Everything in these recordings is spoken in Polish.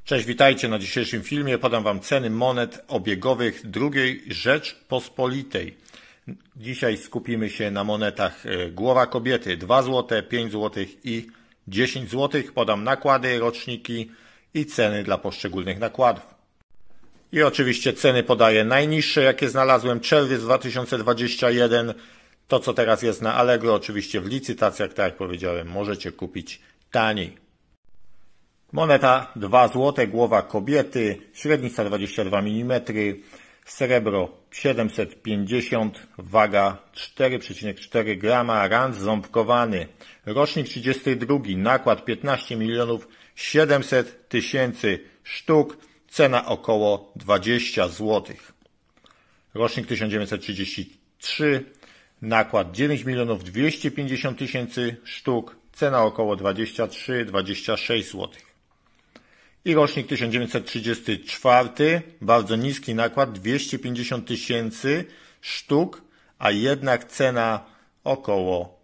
Cześć, witajcie. Na dzisiejszym filmie podam Wam ceny monet obiegowych II Rzeczpospolitej. Dzisiaj skupimy się na monetach głowa kobiety 2 zł, 5 zł i 10 zł. Podam nakłady, roczniki i ceny dla poszczególnych nakładów. I oczywiście ceny podaję najniższe, jakie znalazłem. Czerwiec 2021. To, co teraz jest na Allegro, oczywiście w licytacjach, tak jak powiedziałem, możecie kupić taniej. Moneta 2 zł, głowa kobiety, średnica 22 mm, srebro 750, waga 4,4 g, rand ząbkowany, rocznik 32, nakład 15 700 000 sztuk, cena około 20 zł. Rocznik 1933, nakład 9 250 000 sztuk, cena około 23-26 zł. I rocznik 1934, bardzo niski nakład, 250 000 sztuk, a jednak cena około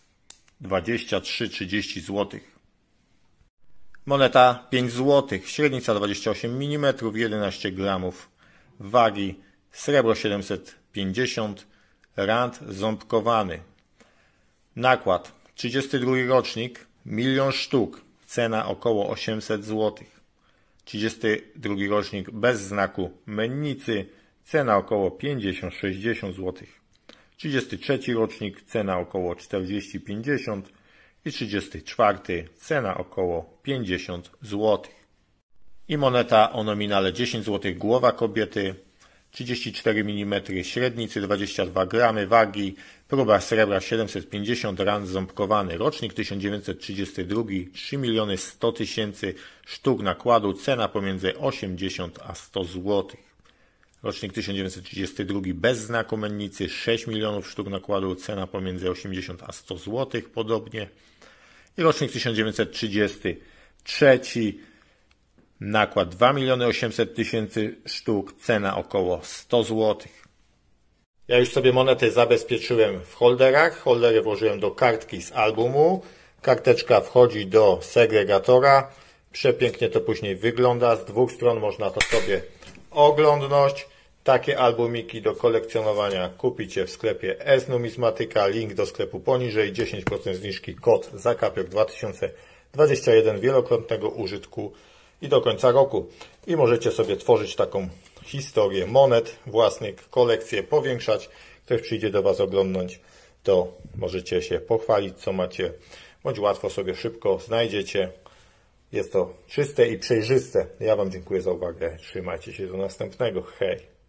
23-30 zł. Moneta 5 zł, średnica 28 mm, 11 g wagi, srebro 750, rand ząbkowany. Nakład 32 rocznik, 1 000 000 sztuk, cena około 800 zł. 32 rocznik bez znaku mennicy, cena około 50-60 zł. 33 rocznik, cena około 40-50 i 34 cena około 50 zł. I moneta o nominale 10 zł, głowa kobiety, 34 mm średnicy, 22 g wagi, próba srebra 750, rand ząbkowany, rocznik 1932, 3 100 000 sztuk nakładu, cena pomiędzy 80 a 100 zł. Rocznik 1932 bez znaku mennicy, 6 milionów sztuk nakładu, cena pomiędzy 80 a 100 zł, podobnie. I rocznik 1933, nakład 2 800 000 sztuk, cena około 100 zł. Ja już sobie monety zabezpieczyłem w holderach. Holdery włożyłem do kartki z albumu. Karteczka wchodzi do segregatora. Przepięknie to później wygląda. Z dwóch stron można to sobie oglądnąć. Takie albumiki do kolekcjonowania kupicie w sklepie S-Numizmatyka. Link do sklepu poniżej. 10% zniżki, kod ZAKAPIOK 2021, wielokrotnego użytku i do końca roku. I możecie sobie tworzyć taką historię monet własnych, kolekcję powiększać. Ktoś przyjdzie do Was oglądnąć, to możecie się pochwalić, co macie, bądź łatwo sobie szybko znajdziecie. Jest to czyste i przejrzyste. Ja Wam dziękuję za uwagę. Trzymajcie się do następnego. Hej!